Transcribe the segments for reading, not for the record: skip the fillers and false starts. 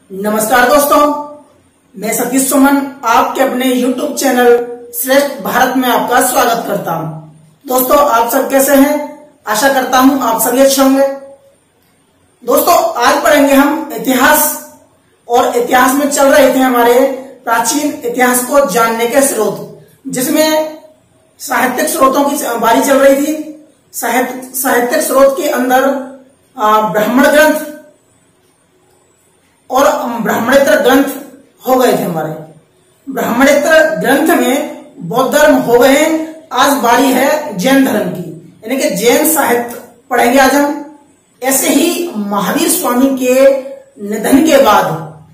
नमस्कार दोस्तों, मैं सतीश सुमन आपके अपने YouTube चैनल श्रेष्ठ भारत में आपका स्वागत करता हूं। दोस्तों, आप सब कैसे हैं? आशा करता हूं आप सभी अच्छे होंगे। दोस्तों, आज पढ़ेंगे हम इतिहास और इतिहास में चल रहे थे हमारे प्राचीन इतिहास को जानने के स्रोत, जिसमें साहित्यिक स्रोतों की बारी चल रही थी। साहित्यिक स्रोत के अंदर ब्राह्मण ग्रंथ और ब्राह्मणेतर ग्रंथ हो गए थे हमारे। ब्राह्मणेतर ग्रंथ में बौद्ध धर्म हो गए। आज बारी है जैन धर्म की, यानी कि जैन साहित्य पढ़ेंगे आज हम। ऐसे ही महावीर स्वामी के निधन के बाद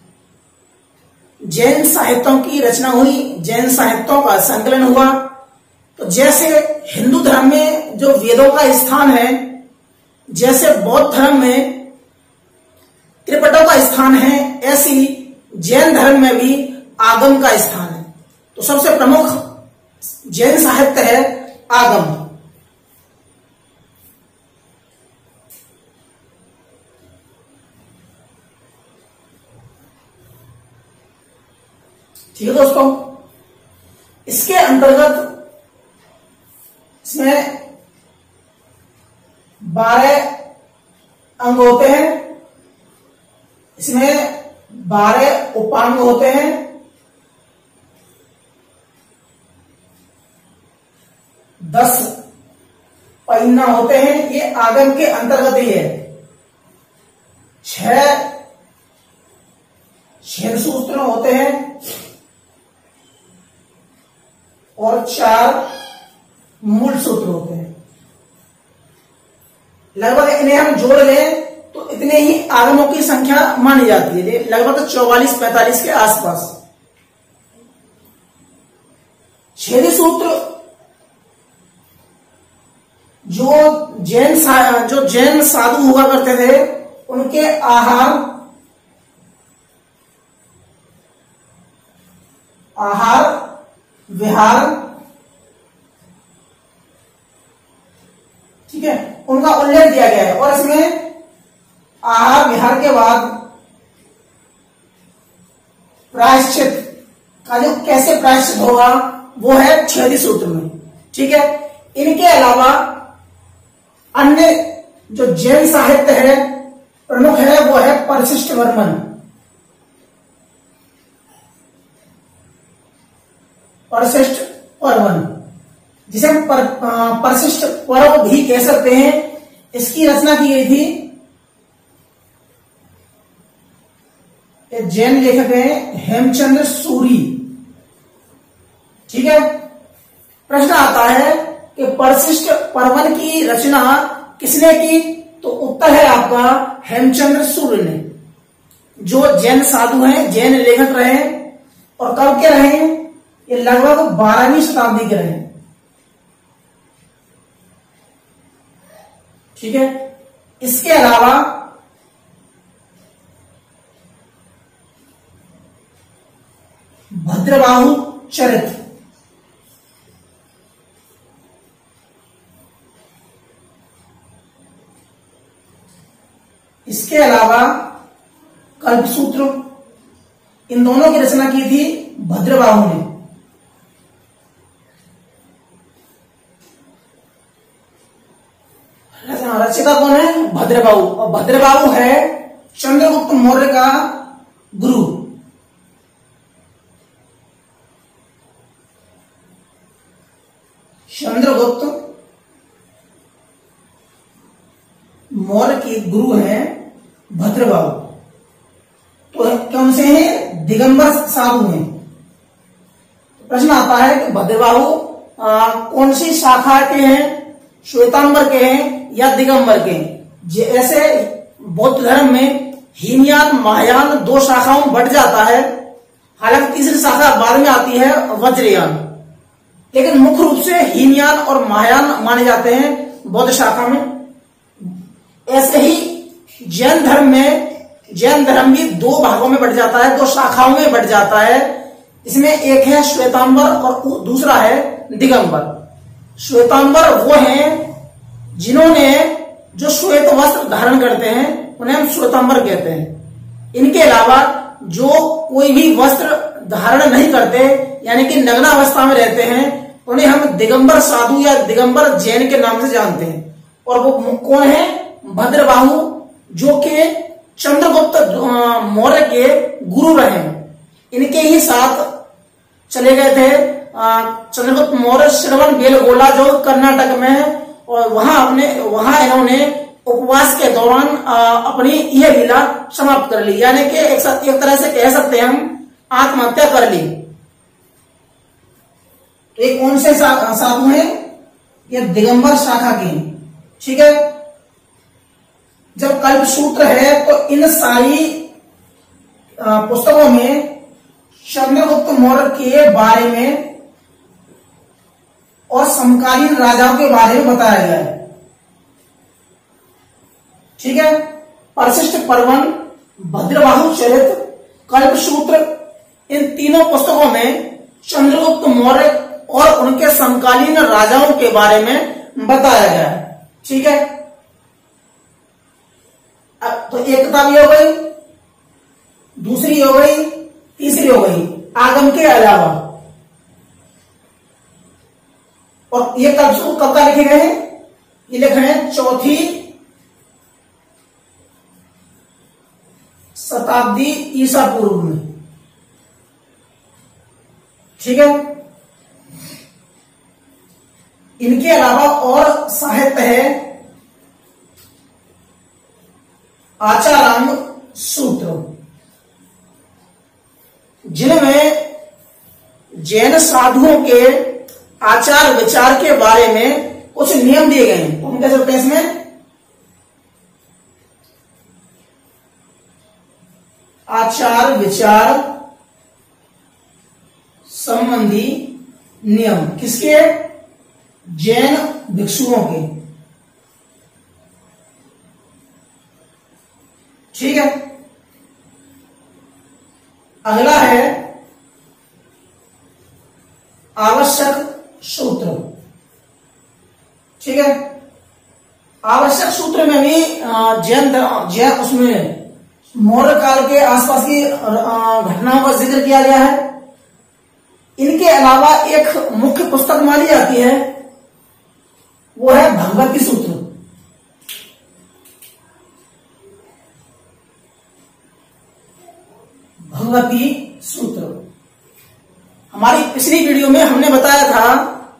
जैन साहित्यों की रचना हुई, जैन साहित्यों का संकलन हुआ। तो जैसे हिंदू धर्म में जो वेदों का स्थान है, जैसे बौद्ध धर्म में त्रिपिटक का स्थान है, ऐसी जैन धर्म में भी आगम का स्थान है। तो सबसे प्रमुख जैन साहित्य है आगम। ठीक है दोस्तों, इसके अंतर्गत इसमें 12 अंग होते हैं। इसमें 12 उपांग होते हैं। 10 पहिना होते हैं। ये आगम के अंतर्गत ही है। 6 छेद सूत्र होते हैं और 4 मूल सूत्र होते हैं। लगभग इन्हें हम जोड़ लें तो इतने ही आगमों की संख्या मानी जाती है, लगभग 44-45 के आसपास। छेदी सूत्र जो जैन साधु हुआ करते थे, उनके आहार विहार, ठीक है, उनका उल्लेख दिया गया है। और इसमें आहार विहार के बाद प्रायश्चित का जो कैसे प्रायश्चित होगा वो है छेदी सूत्र में। ठीक है, इनके अलावा अन्य जो जैन साहित्य है प्रमुख है वो है परिशिष्ट वर्मन। परिशिष्ट पर्वन, जिसे हम परिशिष्ट पर्व भी कह सकते हैं, इसकी रचना की गई थी जैन लेखक हैं हेमचंद्र सूरी। ठीक है, प्रश्न आता है कि परिशिष्ट पर्वन की रचना किसने की? तो उत्तर है आपका हेमचंद्र सूरी ने, जो जैन साधु हैं, जैन लेखक रहे। और कब के रहे? ये लगभग 12वीं शताब्दी के रहे। ठीक है, इसके अलावा भद्रबाहु चरित्र, इसके अलावा कल्पसूत्र, इन दोनों की रचना की थी भद्रबाहु ने। रचयिता कौन है? भद्रबाहु। और भद्रबाहु है चंद्रगुप्त मौर्य का गुरु। चंद्रगुप्त मौर्य के गुरु हैं भद्रबाहु। तो कौन से हैं? दिगंबर साधु हैं। प्रश्न आता है कि भद्रबाहु कौन सी शाखा के हैं? श्वेतांबर के हैं या दिगंबर के हैं? जैसे बौद्ध धर्म में हीनयान महायान 2 शाखाओं में बढ़ जाता है, हालांकि तीसरी शाखा बाद में आती है वज्रयान, लेकिन मुख्य रूप से हीनयान और महायान माने जाते हैं बौद्ध शाखा में। ऐसे ही जैन धर्म भी 2 भागों में बढ़ जाता है, 2 शाखाओं में बढ़ जाता है। इसमें एक है श्वेतांबर और दूसरा है दिगंबर। श्वेतांबर वो हैं जिन्होंने जो श्वेत वस्त्र धारण करते हैं, उन्हें हम श्वेतांबर कहते हैं। इनके अलावा जो कोई भी वस्त्र धारण नहीं करते यानी कि नग्न अवस्था में रहते हैं, उन्हें हम दिगंबर साधु या दिगंबर जैन के नाम से जानते हैं। और वो कौन है? भद्रबाहु, जो कि चंद्रगुप्त मौर्य के गुरु रहे। इनके ही साथ चले गए थे चंद्रगुप्त मौर्य श्रवण बेलगोला जो कर्नाटक में है, और वहां इन्होंने उपवास के दौरान अपनी यह लीला समाप्त कर ली, यानी कि एक तरह से कह सकते हैं हम आत्महत्या कर ली। तो ये कौन से साधु हैं? ये दिगंबर शाखा के, ठीक है। जब कल्पसूत्र है तो इन सारी पुस्तकों में चंद्रगुप्त मौर्य के बारे में और समकालीन राजाओं के बारे में बताया गया है, ठीक है। परशिष्ट पर्वन, भद्रबाहु चरित, कल्पसूत्र, इन तीनों पुस्तकों में चंद्रगुप्त मौर्य और उनके समकालीन राजाओं के बारे में बताया गया है, ठीक है। तो एक किताब ये हो गई, दूसरी हो गई, तीसरी हो गई आगम के अलावा। और ये कब का लिखे गए हैं? ये लिखे हैं 4वीं शताब्दी ईसा पूर्व में, ठीक है। इनके अलावा और साहित्य है आचारांग सूत्र, जिनमें जैन साधुओं के आचार विचार के बारे में कुछ नियम दिए गए हैं। हम कैसे होते हैं इसमें? आचार विचार संबंधी नियम किसके? जैन भिक्षुओं के, ठीक है। अगला है आवश्यक सूत्र, ठीक है। आवश्यक सूत्र में भी जैन उसमें मौर्य काल के आसपास की घटनाओं का जिक्र किया गया है। इनके अलावा एक मुख्य पुस्तक मानी जाती है, वो है भगवती सूत्र। भगवती सूत्र हमारी पिछली वीडियो में हमने बताया था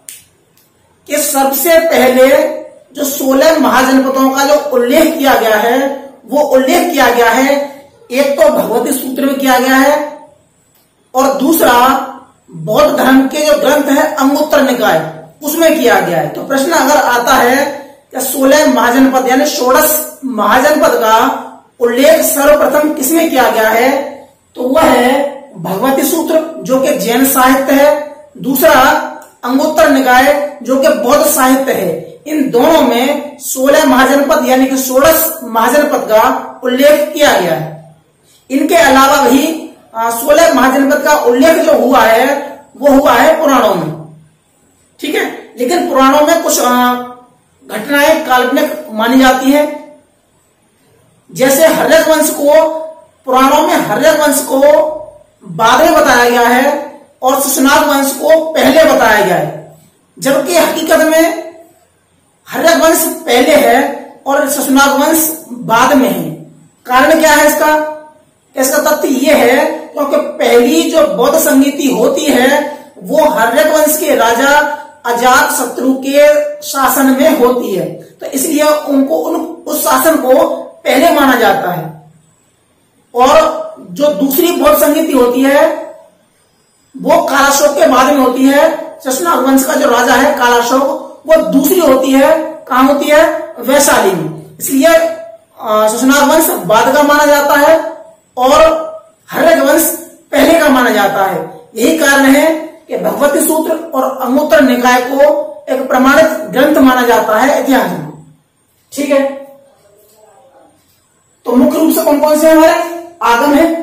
कि सबसे पहले जो 16 महाजनपदों का जो उल्लेख किया गया है, वो उल्लेख किया गया है एक तो भगवती सूत्र में किया गया है, और दूसरा बौद्ध धर्म के जो ग्रंथ है अंगुत्तर निकाय उसमें किया गया है। तो प्रश्न अगर आता है कि 16 महाजनपद यानी 16 महाजनपद का उल्लेख सर्वप्रथम किसमें किया गया है, तो वह है भगवती सूत्र जो कि जैन साहित्य है, दूसरा अंगुत्तर निकाय जो कि बौद्ध साहित्य है। इन दोनों में 16 महाजनपद यानी कि 16 महाजनपद का उल्लेख किया गया है। इनके अलावा भी 16 महाजनपद का उल्लेख जो हुआ है वो हुआ है पुराणों में, ठीक है। लेकिन पुराणों में कुछ घटनाएं काल्पनिक मानी जाती है, जैसे हर्यक वंश को पुराणों में हर्यक वंश को बाद में बताया गया है और सुषनाग वंश को पहले बताया गया है, जबकि हकीकत में हर्यक वंश पहले है और सुषनाग वंश बाद में है। कारण क्या है इसका तथ्य यह है क्योंकि पहली जो बौद्ध संगीति होती है वो हर्यक वंश के राजा अजात शत्रु के शासन में होती है, तो इसलिए उनको उस शासन को पहले माना जाता है। और जो दूसरी बौद्ध संगीति होती है वो कालाशोक के बाद में होती है। सुषनाग वंश का जो राजा है कालाशोक, वो दूसरी होती है, कहां होती है? वैशाली में। इसलिए सुषनाग वंश बाद का माना जाता है और हर्यक वंश पहले का माना जाता है। यही कारण है कि भगवती सूत्र और अंगुत्तर निकाय को एक प्रमाणित ग्रंथ माना जाता है इतिहास में, ठीक है। तो मुख्य रूप से कौन कौन से हमारे आगम है?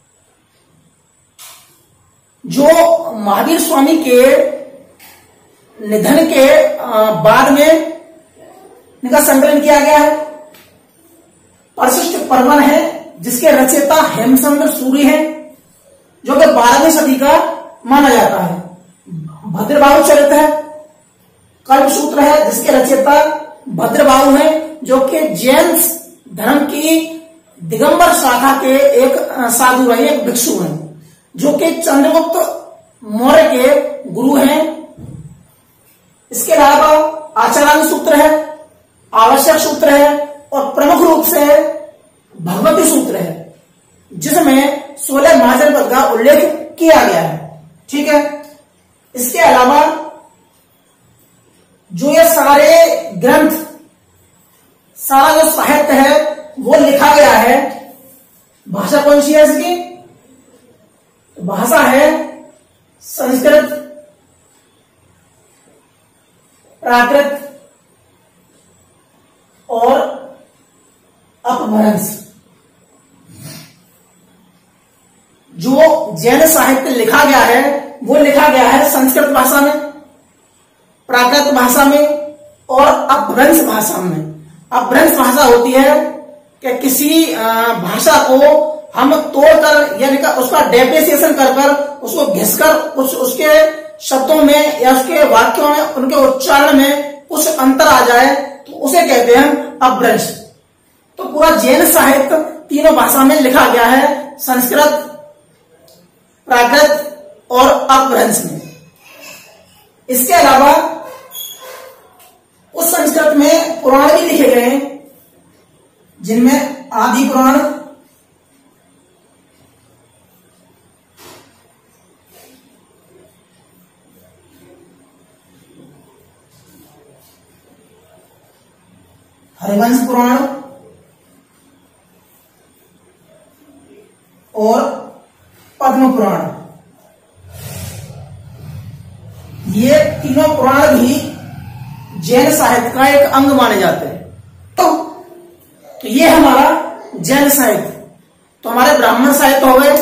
जो महावीर स्वामी के निधन के बाद में इनका संकलन किया गया है। परशिष्ट पर्वन है जिसके रचयिता हेमचंद्र सूरी हैं, जो कि 12वीं सदी का माना जाता है। भद्रबाहु चरित है, कल्पसूत्र है, जिसके रचयिता भद्रबाहु हैं, जो कि जैन धर्म की दिगंबर शाखा के एक साधु रहे, एक भिक्षु हैं, जो कि चंद्रगुप्त मौर्य के गुरु हैं। इसके अलावा आचारांग सूत्र है, आवश्यक सूत्र है और प्रमुख रूप से भगवती सूत्र है, जिसमें 16 महाजन पद का उल्लेख किया गया है। ठीक है। इसके अलावा जो ये सारे ग्रंथ, सारा जो साहित्य है वो लिखा गया है, भाषा कौन सी है इसकी? भाषा है संस्कृत, प्राकृत और अपभ्रंश। जो जैन साहित्य लिखा गया है वो लिखा गया है संस्कृत भाषा में, प्राकृत भाषा में और अपभ्रंश भाषा में। अपभ्रंश भाषा होती है कि किसी भाषा को हम तोड़कर यानी कि उसका डेप्रिसिएशन कर उसको घिसकर उसके शब्दों में या उसके वाक्यों में, उनके उच्चारण में कुछ अंतर आ जाए तो उसे कहते हैं अपभ्रंश। तो पूरा जैन साहित्य तीनों भाषा में लिखा गया है, संस्कृत, प्राकृत और अपभ्रंश में। इसके अलावा उस संस्कृत में पुराण भी लिखे गए हैं, जिनमें आदि पुराण, हरिवंश पुराण और पद्म पुराण, ये तीनों पुराण भी जैन साहित्य का एक अंग माने जाते हैं। तो ये हमारा जैन साहित्य। तो हमारे ब्राह्मण साहित्य हो गए,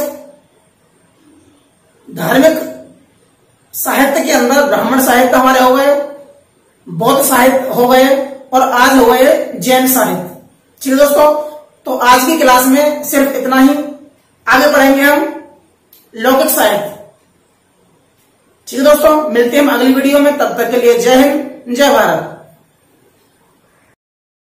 धार्मिक साहित्य के अंदर ब्राह्मण साहित्य हमारे हो गए, बौद्ध साहित्य हो गए और आज हो गए जैन साहित्य। ठीक है दोस्तों, तो आज की क्लास में सिर्फ इतना ही। आगे पढ़ेंगे हम लौकिक साहित्य। ठीक है दोस्तों, मिलते हैं हम अगली वीडियो में। तब तक के लिए जय हिंद, जय भारत।